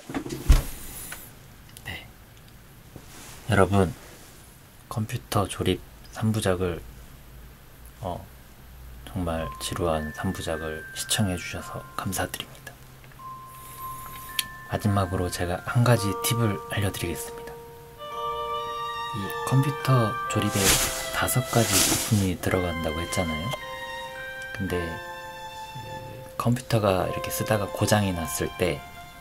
네. 여러분, 컴퓨터 조립 3부작을 정말 지루한 3부작을 시청해 주셔서 감사드립니다. 마지막으로 제가 한 가지 팁을 알려드리겠습니다. 이 컴퓨터 조립에 5가지 부품이 들어간다고 했잖아요. 근데 컴퓨터가 이렇게 쓰다가 고장이 났을 때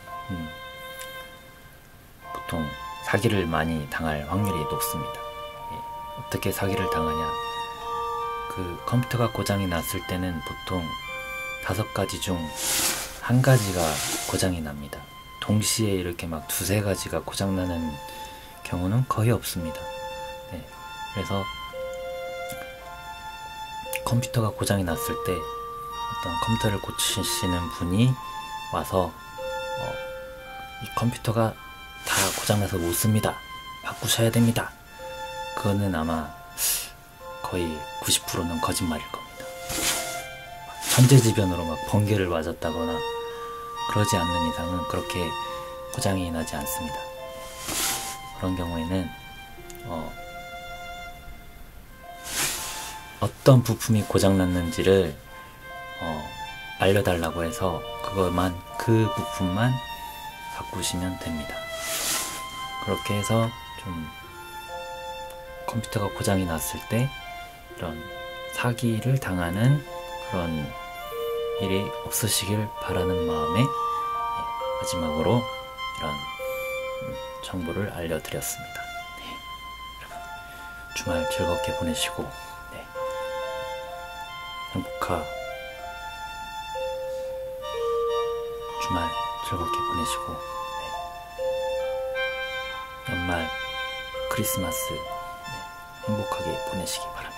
보통 사기를 많이 당할 확률이 높습니다. 어떻게 사기를 당하냐? 그 컴퓨터가 고장이 났을 때는 보통 5가지 중 1가지가 고장이 납니다. 동시에 이렇게 막 2~3가지가 고장나는 경우는 거의 없습니다. 네. 그래서 컴퓨터가 고장이 났을 때 어떤 컴퓨터를 고치시는 분이 와서 이 컴퓨터가 다 고장나서 못 씁니다, 바꾸셔야 됩니다, 그거는 아마 거의 90%는 거짓말일 겁니다. 천재지변으로 막 번개를 맞았다거나 그러지 않는 이상은 그렇게 고장이 나지 않습니다. 그런 경우에는 어떤 부품이 고장났는지를 알려달라고 해서 그 부품만 바꾸시면 됩니다. 그렇게 해서 좀 컴퓨터가 고장이 났을 때 이런 사기를 당하는 그런 일이 없으시길 바라는 마음에 마지막으로 이런 정보를 알려드렸습니다. 네. 여러분, 주말 즐겁게 보내시고 행복한 주말 즐겁게 보내시고 연말 크리스마스 행복하게 보내시기 바랍니다.